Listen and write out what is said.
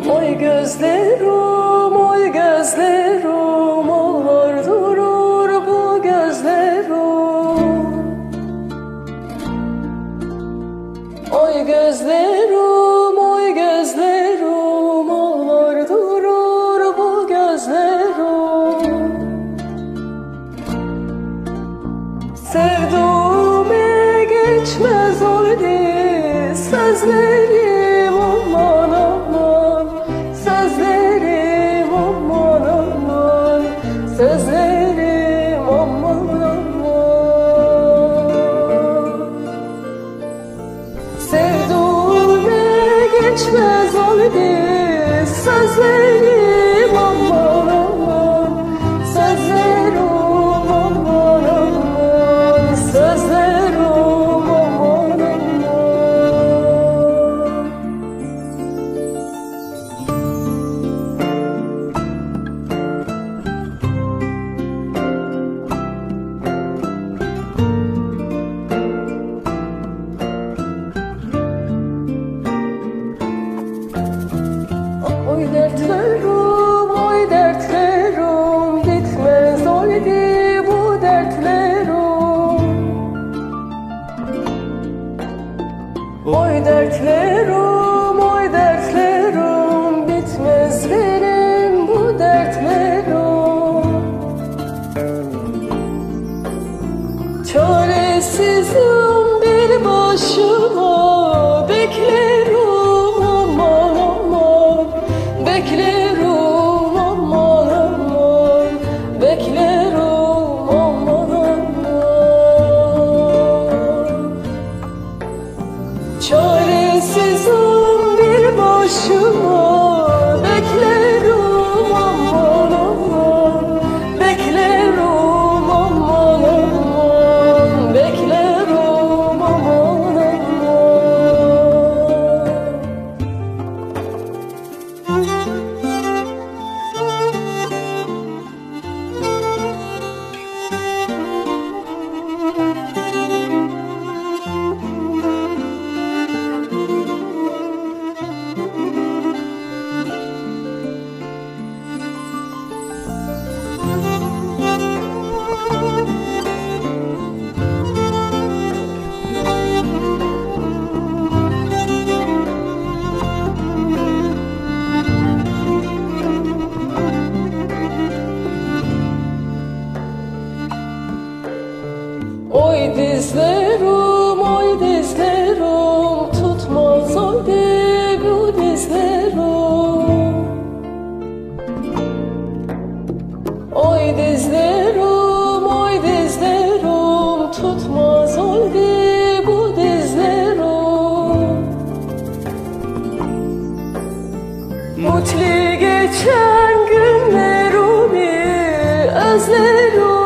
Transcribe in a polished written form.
Oy gözlerim, oy gözlerim, ağlar durur bu gözlerim. Oy gözlerim, oy gözlerim, ağlar durur bu gözlerim. Sevduğume geçmez oldu sözlerim, aman aman. Sözlerim aman aman, sözlerim aman aman. Sevduğume geçmez oldu sözlerim aman aman. Sözlerim aman aman, sözlerim aman aman. Oy dertlerim, oy dertlerim, bitmez oldu bu dertlerim. Oy dertlerim, oy dertlerim, bitmez benim bu dertlerim. Çaresizim bir başıma, beklerim aman aman. Beklerim aman aman, beklerim aman aman. Çaresizim bir başıma, beklerim aman aman. Beklerim aman aman, beklerim aman aman. Oy dizlerim, oy dizlerim, tutmaz oldu bu dizlerim. Oy dizlerim, oy dizlerim, tutmaz oldu bu dizlerim. Mutlu geçen günlerimi özlerim.